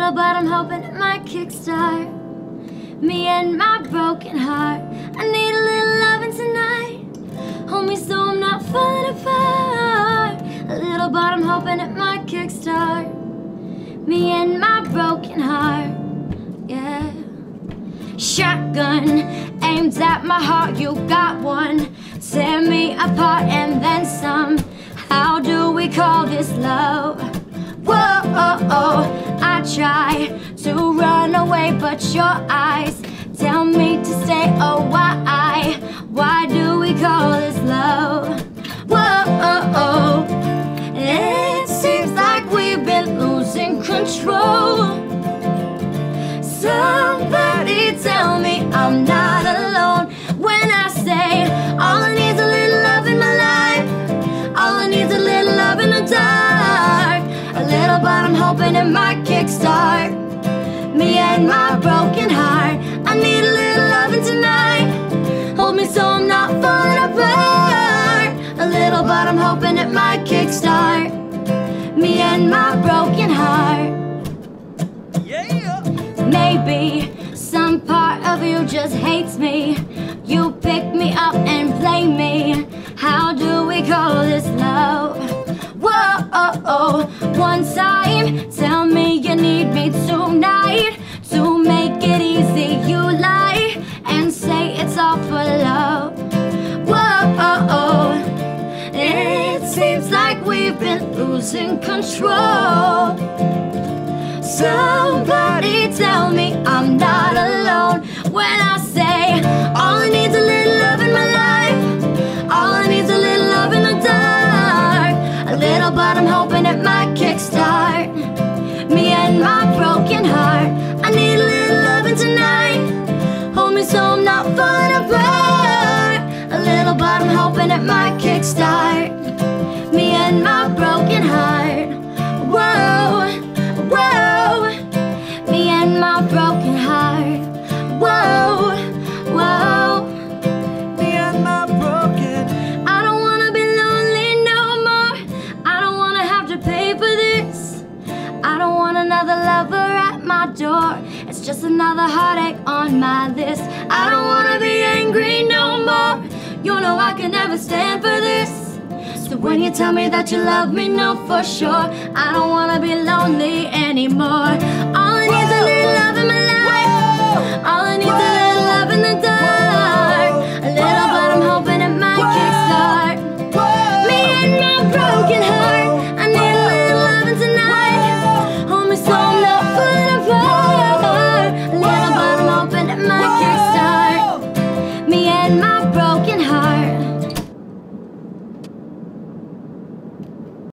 little, but I'm hoping it might kickstart me and my broken heart. I need a little loving tonight. Hold me so I'm not falling apart. A little, but I'm hoping it might kickstart me and my broken heart. Yeah. Shotgun aimed at my heart, you got one. Tear me apart and then some. How do we call this love? Whoa, I try to run away, but your eyes tell me to stay. Oh, why do we call this love? Whoa, it seems like we've been losing control. Somebody tell me I'm not alone when I say all I need's a little love in my life. All I need's a little love in the dark. A little, but I'm hoping it might kickstart me and my broken heart. I need a little loving tonight. Hold me so I'm not falling apart. A little, but I'm hoping it might kickstart me and my broken heart. Maybe some part of you just hates me. You pick me up and blame me. How do we call this love? Whoa, one time, tell me you need me tonight. To make it easy, you lie and say it's all for love. Whoa, it seems like we've been losing control. Somebody tell me I'm not alone when I say all I need's a little love in my life. All I need's a little love in the dark. A little, but I'm hoping it might kickstart me and my broken heart. I need a little loving tonight. Hold me so I'm not falling apart. A little, but I'm hoping it might kickstart me and my broken heart. Whoa, me and my broken heart. Whoa, me and my broken. I don't wanna be lonely no more. I don't wanna have to pay for this. I don't want another lover at my door. It's just another heartache on my list. I don't wanna be angry no more. You know I can never stand for this. So when you tell me that you love me, know for sure I don't wanna be lonely anymore. All I need's a little love in my life. All I need's a little love in the dark. A little, but I'm hoping it might kickstart me and my broken heart. I need a little loving tonight. Hold me so I'm not falling apart. A little, but I'm hoping it might kickstart me and my broken heart.